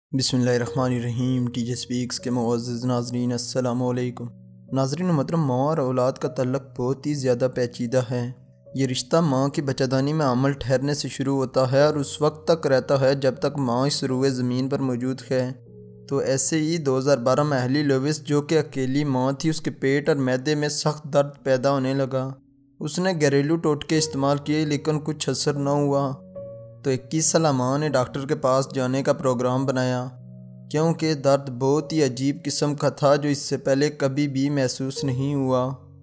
बिस्मिल्लाहिर्रहमानिर्रहीम। TJ speaks के मुअज़्ज़ज़ नाज़रीन अस्सलामु अलैकुम। नाज़रीन मोहतरम, माँ और औलाद का तल्लुक़ बहुत ही ज़्यादा पेचीदा है। ये रिश्ता माँ की बच्चादानी में अमल ठहरने से शुरू होता है और उस वक्त तक रहता है जब तक माँ इस रुए ज़मीन पर मौजूद है। तो ऐसे ही 2012 में अहली लोविस, जो कि अकेली माँ थी, उसके पेट और मैदे में सख्त दर्द पैदा होने लगा। उसने घरेलू टोटके इस्तेमाल किए लेकिन कुछ असर न हुआ। तो 21 साल माँ ने डॉक्टर के पास जाने का प्रोग्राम बनाया, क्योंकि दर्द बहुत ही अजीब किस्म का था जो इससे पहले कभी भी महसूस नहीं हुआ।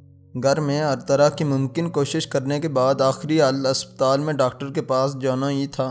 घर में हर तरह की मुमकिन कोशिश करने के बाद आखिरी हाल अस्पताल में डॉक्टर के पास जाना ही था,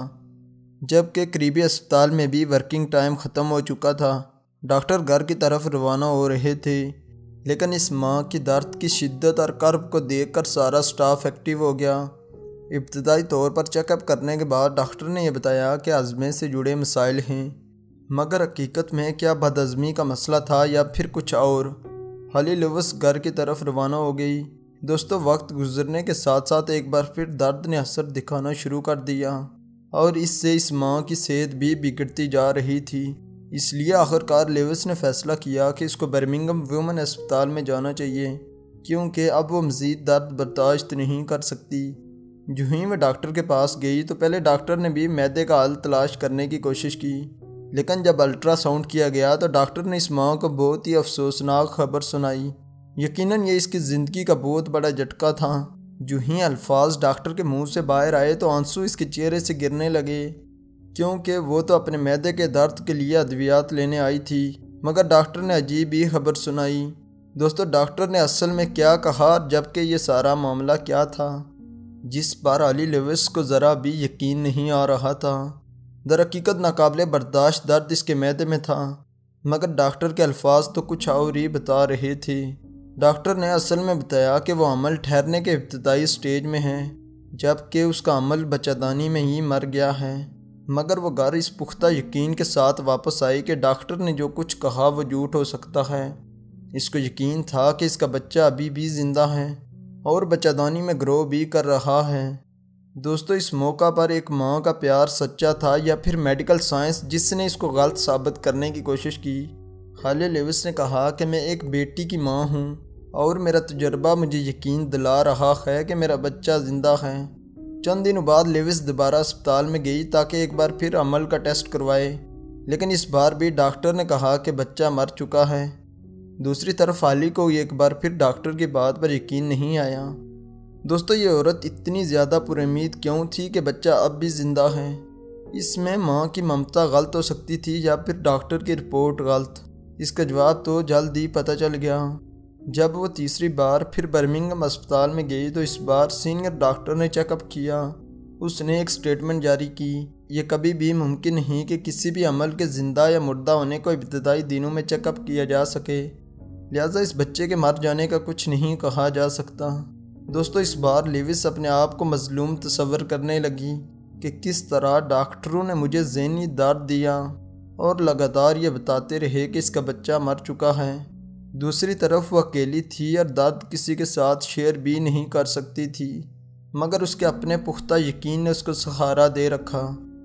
जबकि करीबी अस्पताल में भी वर्किंग टाइम ख़त्म हो चुका था। डॉक्टर घर की तरफ रवाना हो रहे थे, लेकिन इस माँ की दर्द की शिद्दत और कर्ब को देखकर सारा स्टाफ एक्टिव हो गया। इब्तदाई तौर पर चेकअप करने के बाद डॉक्टर ने यह बताया कि अज़मे से जुड़े मसाइल हैं, मगर हकीकत में क्या बदहज़मी का मसला था या फिर कुछ और। अहली लोविस घर की तरफ रवाना हो गई। दोस्तों, वक्त गुजरने के साथ साथ एक बार फिर दर्द ने असर दिखाना शुरू कर दिया और इससे इस माँ की सेहत भी बिगड़ती जा रही थी। इसलिए आखिरकार लोविस ने फ़ैसला किया कि इसको बर्मिंघम वुमेन अस्पताल में जाना चाहिए, क्योंकि अब वो मज़ीद दर्द बर्दाश्त नहीं कर सकती। जो ही मैं डॉक्टर के पास गई तो पहले डॉक्टर ने भी मैदे का हल तलाश करने की कोशिश की, लेकिन जब अल्ट्रासाउंड किया गया तो डॉक्टर ने इस माँ को बहुत ही अफसोसनाक खबर सुनाई। यकीनन ये इसकी ज़िंदगी का बहुत बड़ा झटका था। जो ही अल्फाज डॉक्टर के मुंह से बाहर आए तो आंसू इसके चेहरे से गिरने लगे, क्योंकि वो तो अपने मैदे के दर्द के लिए अद्वियात लेने आई थी, मगर डॉक्टर ने अजीब ही खबर सुनाई। दोस्तों, डॉक्टर ने असल में क्या कहा, जबकि ये सारा मामला क्या था, जिस पर अहली लोविस को ज़रा भी यकीन नहीं आ रहा था। दरहकीकत नाकाबिले बर्दाश्त दर्द इसके मैदे में था, मगर डॉक्टर के अल्फाज तो कुछ और ही बता रहे थे। डॉक्टर ने असल में बताया कि वो अमल ठहरने के इब्तदाई स्टेज में है, जबकि उसका अमल बच्चादानी में ही मर गया है। मगर वो घर इस पुख्ता यकीन के साथ वापस आई कि डॉक्टर ने जो कुछ कहा वो झूठ हो सकता है। इसको यकीन था कि इसका बच्चा अभी भी ज़िंदा है और बच्चादानी में ग्रो भी कर रहा है। दोस्तों, इस मौका पर एक माँ का प्यार सच्चा था या फिर मेडिकल साइंस जिसने इसको गलत साबित करने की कोशिश की। अहली लोविस ने कहा कि मैं एक बेटी की माँ हूँ और मेरा तजुर्बा मुझे यकीन दिला रहा है कि मेरा बच्चा ज़िंदा है। चंद दिनों बाद लोविस दोबारा अस्पताल में गई ताकि एक बार फिर अमल का टेस्ट करवाए, लेकिन इस बार भी डॉक्टर ने कहा कि बच्चा मर चुका है। दूसरी तरफ अली को एक बार फिर डॉक्टर की बात पर यकीन नहीं आया। दोस्तों, ये औरत इतनी ज़्यादा पुरुम्मीद क्यों थी कि बच्चा अब भी ज़िंदा है? इसमें माँ की ममता गलत हो सकती थी या फिर डॉक्टर की रिपोर्ट गलत? इसका जवाब तो जल्द ही पता चल गया। जब वो तीसरी बार फिर बर्मिंघम अस्पताल में गई तो इस बार सीनियर डॉक्टर ने चेकअप किया। उसने एक स्टेटमेंट जारी की, ये कभी भी मुमकिन नहीं कि किसी भी अमल के ज़िंदा या मुर्दा होने को इब्तदाई दिनों में चेकअप किया जा सके, लिहाजा इस बच्चे के मर जाने का कुछ नहीं कहा जा सकता। दोस्तों, इस बार लोविस अपने आप को मजलूम तस्वर करने लगी कि किस तरह डॉक्टरों ने मुझे ज़हनी दर्द दिया और लगातार ये बताते रहे कि इसका बच्चा मर चुका है। दूसरी तरफ वो अकेली थी और दर्द किसी के साथ शेयर भी नहीं कर सकती थी, मगर उसके अपने पुख्ता यकीन ने उसको सहारा दे रखा।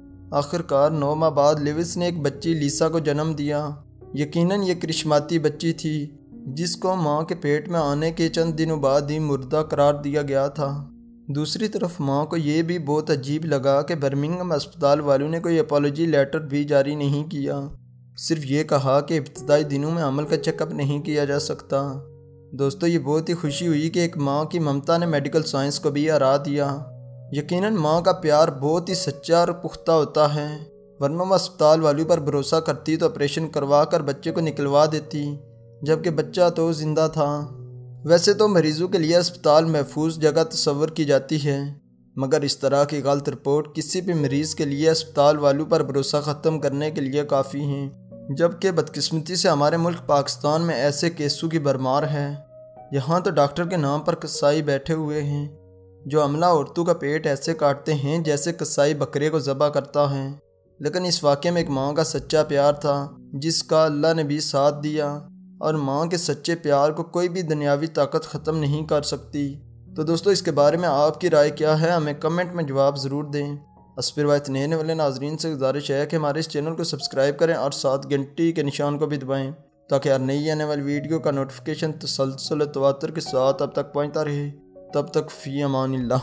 आखिरकार 9 माह बाद लोविस ने एक बच्ची लीसा को जन्म दिया। यकीनन ये करिश्माती बच्ची थी जिसको माँ के पेट में आने के चंद दिनों बाद ही मुर्दा करार दिया गया था। दूसरी तरफ माँ को ये भी बहुत अजीब लगा कि बर्मिंघम अस्पताल वालों ने कोई अपॉलॉजी लेटर भी जारी नहीं किया, सिर्फ ये कहा कि इब्तदाई दिनों में अमल का चेकअप नहीं किया जा सकता। दोस्तों, ये बहुत ही खुशी हुई कि एक माँ की ममता ने मेडिकल साइंस को भी हरा दिया। यकीनन माँ का प्यार बहुत ही सच्चा और पुख्ता होता है, वरना वो अस्पताल वालों पर भरोसा करती तो ऑपरेशन करवा कर बच्चे को निकलवा देती, जबकि बच्चा तो ज़िंदा था। वैसे तो मरीज़ों के लिए अस्पताल महफूज जगह तस्वर की जाती है, मगर इस तरह की गलत रिपोर्ट किसी भी मरीज़ के लिए अस्पताल वालों पर भरोसा ख़त्म करने के लिए काफ़ी हैं। जबकि बदकिस्मती से हमारे मुल्क पाकिस्तान में ऐसे केसों की भरमार है। यहाँ तो डॉक्टर के नाम पर कसाई बैठे हुए हैं जो अमला औरतों का पेट ऐसे काटते हैं जैसे कसाई बकरे को ज़बह करता है। लेकिन इस वाक़े में एक माँ का सच्चा प्यार था जिसका अल्लाह ने भी साथ दिया, और माँ के सच्चे प्यार को कोई भी दुनियावी ताकत ख़त्म नहीं कर सकती। तो दोस्तों, इसके बारे में आपकी राय क्या है? हमें कमेंट में जवाब ज़रूर दें। اسپر روایت نئے والے ناظرین سے گزارش ہے کہ ہمارے اس چینل کو سبسکرائب کریں اور ساتھ گھنٹی کے نشان کو بھی دبائیں تاکہ ہر نئی آنے والی ویڈیو کا نوٹیفیکیشن تسلسل تواتر کے ساتھ اب تک پہنچتا رہے۔ تب تک فی امان اللہ۔